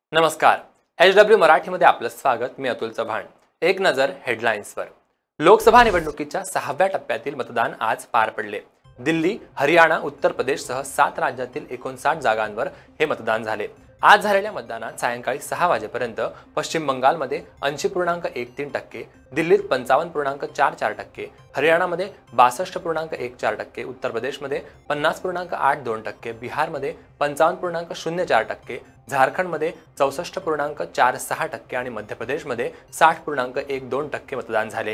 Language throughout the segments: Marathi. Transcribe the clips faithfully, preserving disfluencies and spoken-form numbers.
नमस्कार. एच डब्ल्यू मराठीमध्ये आपलं स्वागत. मी अतुल चव्हाण. एक नजर हेडलाईन्सवर. लोकसभा निवडणुकीच्या सहाव्या टप्प्यातील मतदान आज पार पडले. दिल्ली, हरियाणा, उत्तर प्रदेशसह सात राज्यातील एकोणसाठ जागांवर हे मतदान झाले. आज झालेल्या मतदानात सायंकाळी सहा वाजेपर्यंत पश्चिम बंगालमध्ये ऐंशी पूर्णांक एक तीन टक्के, दिल्लीत पंचावन्न पूर्णांक चार चार टक्के, हरियाणामध्ये बासष्ट पूर्णांक एक चार टक्के, उत्तर प्रदेशमध्ये पन्नास पूर्णांक आठ दोन टक्के, बिहारमध्ये पंचावन्न पूर्णांक शून्य चार टक्के, झारखंडमध्ये चौसष्ट पूर्णांक चार सहा टक्के आणि मध्य प्रदेशमध्ये साठ पूर्णांक एक दोन टक्के मतदान झाले.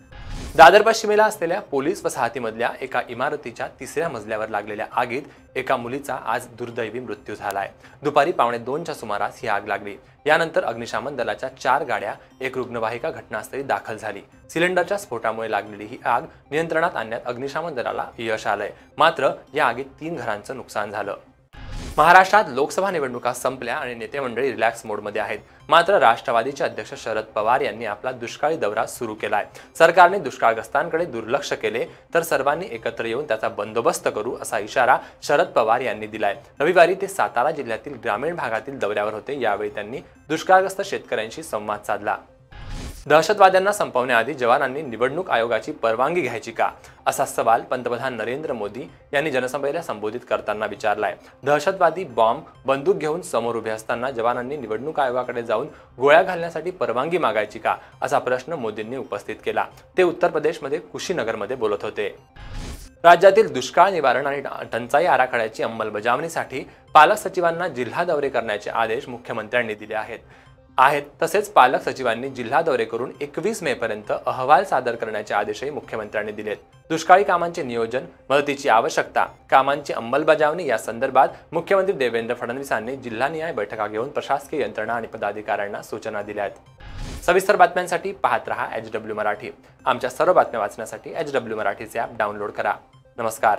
दादर पश्चिमेला असलेल्या पोलीस वसाहतीमधल्या एका इमारतीच्या तिसऱ्या मजल्यावर लागलेल्या आगीत एका मुलीचा आज दुर्दैवी मृत्यू झालाय. दुपारी पावणे दोनच्या सुमारास ही आग लागली. यानंतर अग्निशमन दलाच्या चार गाड्या, एक रुग्णवाहिका घटनास्थळी दाखल झाली. सिलेंडरच्या स्फोटामुळे लागलेली ही आग नियंत्रणात आणण्यात अग्निशमन दलाला यश आलंय. मात्र या आगीत तीन घरांचं नुकसान झालं. महाराष्ट्रात लोकसभा निवडणुका संपल्या आणि नेते मंडळी रिलॅक्स मोडमध्ये आहेत. मात्र राष्ट्रवादीचे अध्यक्ष शरद पवार यांनी आपला दुष्काळी दौरा सुरू केलाय. सरकारने दुष्काळग्रस्तांकडे दुर्लक्ष केले तर सर्वांनी एकत्र येऊन त्याचा बंदोबस्त करू असा इशारा शरद पवार यांनी दिलाय. रविवारी ते सातारा जिल्ह्यातील ग्रामीण भागातील दौऱ्यावर होते. यावेळी त्यांनी दुष्काळग्रस्त शेतकऱ्यांशी संवाद साधला. दहशतवाद्यांना संपवण्याआधी जवानांनी निवडणूक आयोगाची परवानगी घ्यायची का, असा सवाल पंतप्रधान नरेंद्र मोदी यांनी जनसभेला संबोधित करताना विचारलाय. दहशतवादी बॉम्ब, बंदूक घेऊन समोर उभे असताना जवानांनी निवडणूक आयोगाकडे जाऊन गोळ्या घालण्यासाठी परवानगी मागायची का, असा प्रश्न मोदींनी उपस्थित केला. ते उत्तर प्रदेशमध्ये कुशीनगरमध्ये बोलत होते. राज्यातील दुष्काळ निवारण आणि टंचाई आराखड्याची अंमलबजावणीसाठी पालक सचिवांना जिल्हा दौरे करण्याचे आदेश मुख्यमंत्र्यांनी दिले आहेत आहेत तसेच पालक सचिवांनी जिल्हा दौरे करून एकवीस मे पर्यंत अहवाल सादर करण्याचे आदेशही मुख्यमंत्र्यांनी दिलेत. दुष्काळी कामांचे नियोजन, मदतीची आवश्यकता, कामांची अंमलबजावणी या संदर्भात मुख्यमंत्री देवेंद्र फडणवीसांनी जिल्हानिहाय बैठका घेऊन प्रशासकीय यंत्रणा आणि पदाधिकाऱ्यांना सूचना दिल्या आहेत. सविस्तर बातम्यांसाठी पाहत रहा एच डब्ल्यू मराठी. आमच्या सर्व बातम्या वाचण्यासाठी एच डब्ल्यू मराठीचे ॲप डाउनलोड करा. नमस्कार.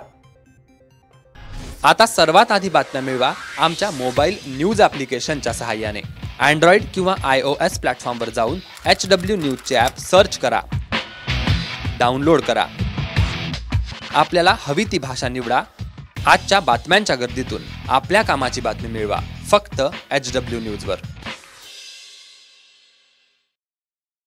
आता सर्वात आधी बातम्या मिळवा आमच्या मोबाईल न्यूज ॲप्लिकेशनच्या सहाय्याने. अँड्रॉइड किंवा आय ओ एस प्लॅटफॉर्मवर जाऊन एच डब्ल्यू न्यूजचे ॲप सर्च करा, डाउनलोड करा. आपल्याला हवी ती भाषा निवडा. आजच्या बातम्यांच्या गर्दीतून आपल्या कामाची बातमी मिळवा फक्त एच डब्ल्यू न्यूजवर.